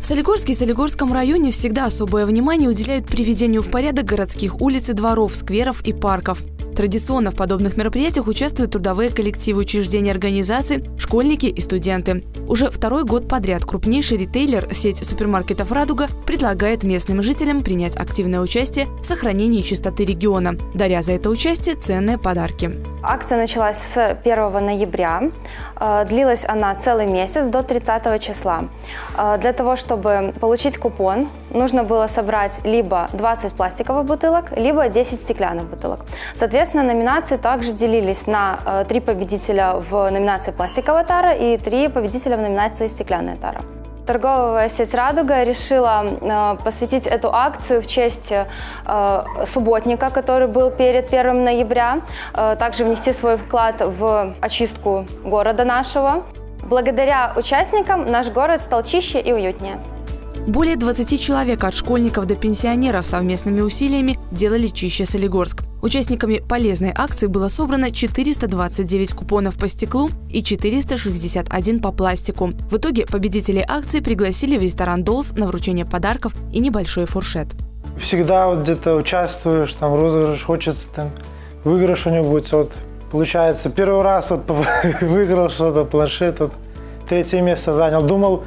В Солигорске и Солигорском районе всегда особое внимание уделяют приведению в порядок городских улиц и дворов, скверов и парков. Традиционно в подобных мероприятиях участвуют трудовые коллективы учреждений организаций, школьники и студенты. Уже второй год подряд крупнейший ритейлер, сеть супермаркетов «Радуга», предлагает местным жителям принять активное участие в сохранении чистоты региона, даря за это участие ценные подарки. Акция началась с 1 ноября. Длилась она целый месяц до 30 числа. Для того, чтобы получить купон, нужно было собрать либо 20 пластиковых бутылок, либо 10 стеклянных бутылок. Соответственно, номинации также делились на 3 победителя в номинации «Пластиковая тара» и 3 победителя в номинации «Стеклянная тара». Торговая сеть «Радуга» решила посвятить эту акцию в честь субботника, который был перед 1 ноября, также внести свой вклад в очистку города нашего. Благодаря участникам наш город стал чище и уютнее. Более 20 человек от школьников до пенсионеров совместными усилиями делали чище Солигорск. Участниками полезной акции было собрано 429 купонов по стеклу и 461 по пластику. В итоге победителей акции пригласили в ресторан «Долс» на вручение подарков и небольшой фуршет. Всегда вот где-то участвуешь, там розыгрыш, хочется там выигрыш что-нибудь. Вот, получается, первый раз вот выиграл что-то, планшет, вот, 3-е место занял.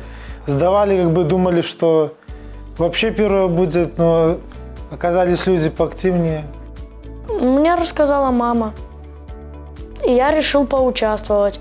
Думали, что вообще первое будет, но оказались люди поактивнее. Мне рассказала мама, и я решил поучаствовать.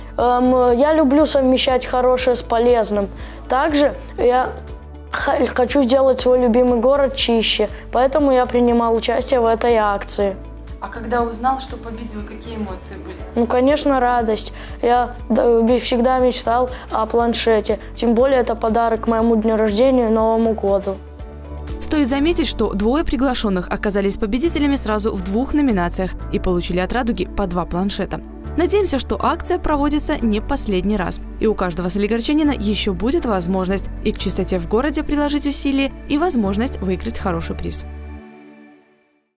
Я люблю совмещать хорошее с полезным. Также я хочу сделать свой любимый город чище, поэтому я принимал участие в этой акции. А когда узнал, что победил, какие эмоции были? Ну, конечно, радость. Я всегда мечтал о планшете. Тем более, это подарок к моему дню рождения и Новому году. Стоит заметить, что 2 приглашенных оказались победителями сразу в 2 номинациях и получили от «Радуги» по 2 планшета. Надеемся, что акция проводится не последний раз. И у каждого солигорчанина еще будет возможность и к чистоте в городе приложить усилия, и возможность выиграть хороший приз.